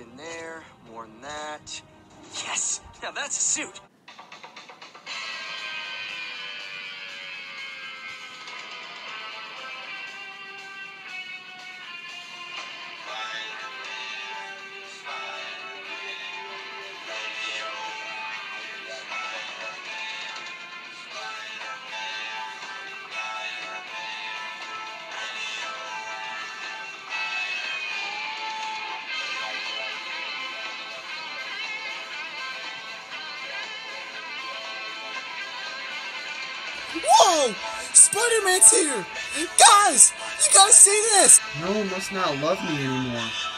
in there, more in that. Yes! Now that's a suit! Whoa! Spider-Man's here! Guys! You gotta see this! No one must not love me anymore.